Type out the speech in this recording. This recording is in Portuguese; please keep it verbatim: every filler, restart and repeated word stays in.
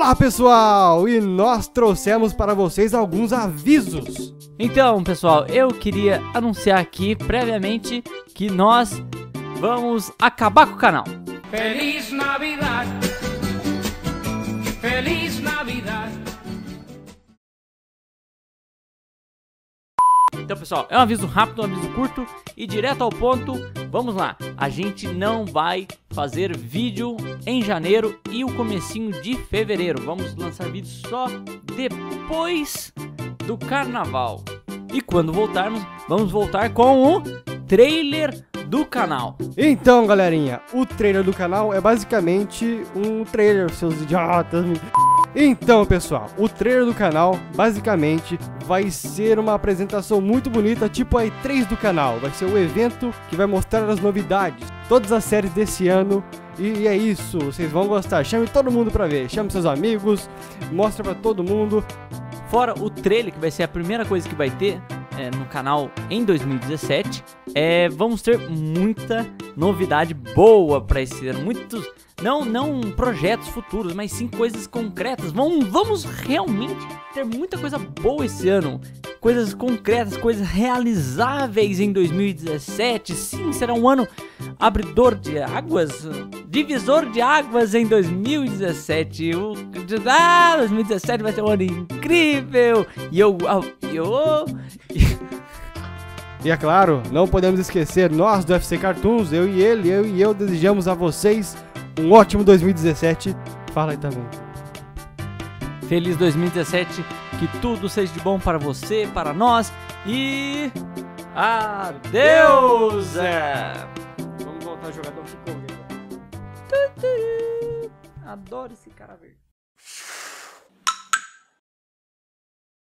Olá pessoal, e nós trouxemos para vocês alguns avisos. Então pessoal, eu queria anunciar aqui previamente que nós vamos acabar com o canal. Feliz Navidad, Feliz Navidad. Então pessoal, é um aviso rápido, um aviso curto e direto ao ponto. Vamos lá, a gente não vai fazer vídeo em janeiro e o comecinho de fevereiro. Vamos lançar vídeo só depois do carnaval. E quando voltarmos, vamos voltar com o trailer do canal. Então galerinha, o trailer do canal é basicamente um trailer, seus idiotas. Então pessoal, o trailer do canal basicamente vai ser uma apresentação muito bonita, tipo a E três do canal. Vai ser o evento que vai mostrar as novidades, todas as séries desse ano. E é isso, vocês vão gostar. Chame todo mundo pra ver, chame seus amigos, mostra pra todo mundo. Fora o trailer, que vai ser a primeira coisa que vai ter é, no canal em dois mil e dezessete, é, vamos ter muita novidade boa pra esse ano. Muitos, não, não projetos futuros, mas sim coisas concretas. Vamos, vamos realmente ter muita coisa boa esse ano. Coisas concretas, coisas realizáveis em dois mil e dezessete. Sim, será um ano abridor de águas, divisor de águas em dois mil e dezessete. O, ah, dois mil e dezessete vai ser um ano incrível. E eu... eu E é claro, não podemos esquecer, nós do F C Cartoons, eu e ele, eu e eu, desejamos a vocês um ótimo dois mil e dezessete. Fala aí também. Feliz dois mil e dezessete, que tudo seja de bom para você, para nós e... adeus! Vamos voltar a jogar Donkey Kong agora. Adoro esse cara verde.